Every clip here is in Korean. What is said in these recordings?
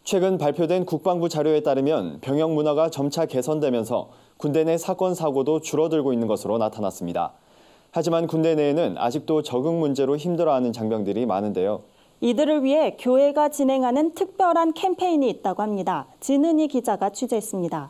최근 발표된 국방부 자료에 따르면 병역 문화가 점차 개선되면서 군대 내 사건 사고도 줄어들고 있는 것으로 나타났습니다. 하지만 군대 내에는 아직도 적응 문제로 힘들어하는 장병들이 많은데요. 이들을 위해 교회가 진행하는 특별한 캠페인이 있다고 합니다. 진은희 기자가 취재했습니다.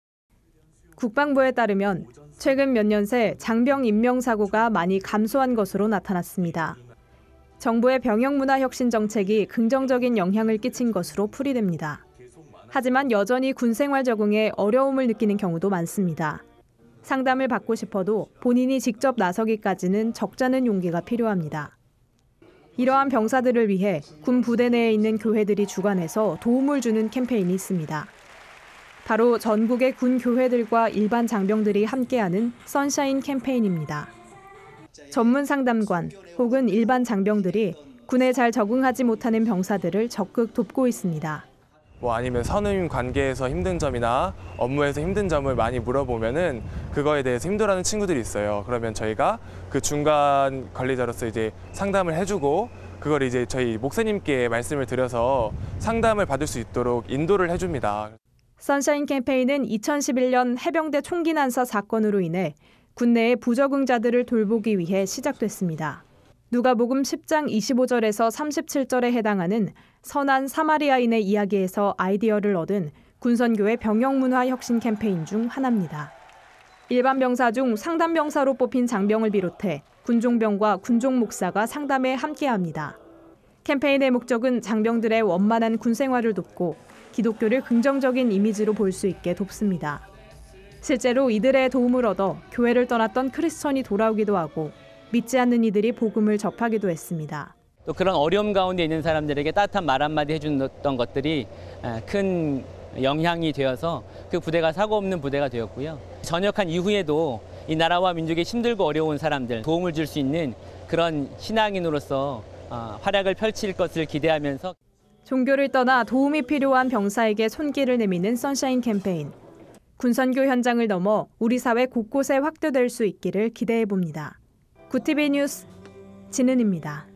국방부에 따르면 최근 몇 년 새 장병 임명 사고가 많이 감소한 것으로 나타났습니다. 정부의 병역 문화 혁신 정책이 긍정적인 영향을 끼친 것으로 풀이됩니다. 하지만 여전히 군 생활 적응에 어려움을 느끼는 경우도 많습니다. 상담을 받고 싶어도 본인이 직접 나서기까지는 적잖은 용기가 필요합니다. 이러한 병사들을 위해 군 부대 내에 있는 교회들이 주관해서 도움을 주는 캠페인이 있습니다. 바로 전국의 군 교회들과 일반 장병들이 함께하는 선샤인 캠페인입니다. 전문 상담관 혹은 일반 장병들이 군에 잘 적응하지 못하는 병사들을 적극 돕고 있습니다. 아니면 선임 관계에서 힘든 점이나 업무에서 힘든 점을 많이 물어보면은 그거에 대해서 힘들어하는 친구들이 있어요. 그러면 저희가 그 중간 관리자로서 이제 상담을 해주고 그걸 이제 저희 목사님께 말씀을 드려서 상담을 받을 수 있도록 인도를 해줍니다. 선샤인 캠페인은 2011년 해병대 총기 난사 사건으로 인해 군내의 부적응자들을 돌보기 위해 시작됐습니다. 누가복음 10장 25절에서 37절에 해당하는 선한 사마리아인의 이야기에서 아이디어를 얻은 군선교의 병역문화 혁신 캠페인 중 하나입니다. 일반 병사 중 상담 병사로 뽑힌 장병을 비롯해 군종병과 군종 목사가 상담에 함께합니다. 캠페인의 목적은 장병들의 원만한 군 생활을 돕고 기독교를 긍정적인 이미지로 볼 수 있게 돕습니다. 실제로 이들의 도움을 얻어 교회를 떠났던 크리스천이 돌아오기도 하고 믿지 않는 이들이 복음을 접하기도 했습니다. 또 그런 어려움 가운데 있는 사람들에게 따뜻한 말 한마디 해줬던 것들이 큰 영향이 되어서 그 부대가 사고 없는 부대가 되었고요. 전역한 이후에도 이 나라와 민족에 힘들고 어려운 사람들 도움을 줄 수 있는 그런 신앙인으로서 활약을 펼칠 것을 기대하면서 종교를 떠나 도움이 필요한 병사에게 손길을 내미는 선샤인 캠페인. 군선교 현장을 넘어 우리 사회 곳곳에 확대될 수 있기를 기대해 봅니다. 구티비 뉴스 진은입니다.